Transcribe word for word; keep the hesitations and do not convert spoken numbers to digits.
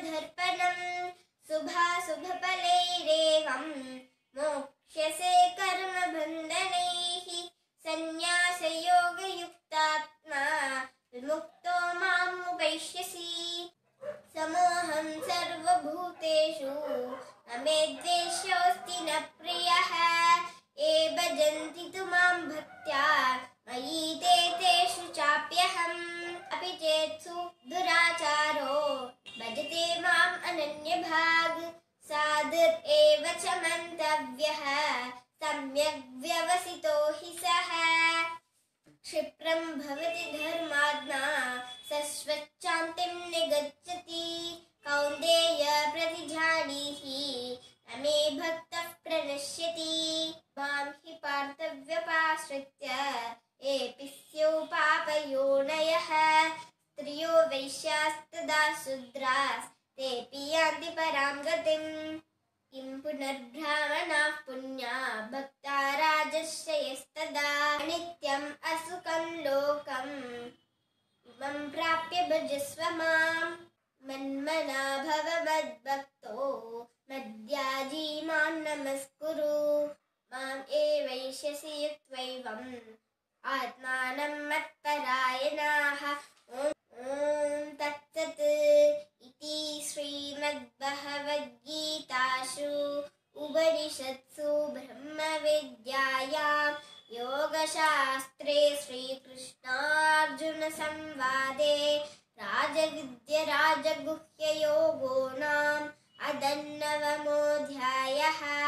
कर्मधर्पणम् शुभाशुभफलैरेवं मोक्ष्यसे कर्मबन्धनैः सन्न्यासयोगयुक्तात्मा विमुक्तो मामुपैष्यसि समोऽहं सर्वभूतेषु न मे द्वेषोऽस्ति न प्रियः ये भजन्ति तु मां भक्त्या मयि ते तेषु चाप्यहम् अपि चेत्सु दुराचारो भजते माम् अनन्यभाग् साधुर् एव च मन्तव्यः सम्यग् व्यवसितो हि सः क्षिप्रं भवति धर्मात्मा सस्वच्छान्तिं निगच्छति कौन्तेय प्रतिजानीहि न मे भक्तः प्रणश्यति मां हि पार्थव्यपाश्रित्य एऽपि स्युः पापयोनयः स्त्रियो वैश्यास्तदा शूद्रास्तेऽपि यान्ति परां गतिम् किं पुनर्ब्राह्मणाः पुण्या भक्ता राजर्षयस्तदा नित्यम् असुखं लोकम् इमं प्राप्य भजस्व माम् मन्मना भव मद्भक्तो मद्याजी मां नमस्कुरु माम् एवैष्यसि युक्त्वैवम् आत्मानं मत्परायणाः ॐ तत्सत् इति श्रीमद्भगवद्गीतासु उपनिषत्सु ब्रह्मविद्यायां योगशास्त्रे श्रीकृष्णार्जुनसंवादे राजविद्या राजगुह्ययोगो नाम अदन्नवमोऽध्यायः।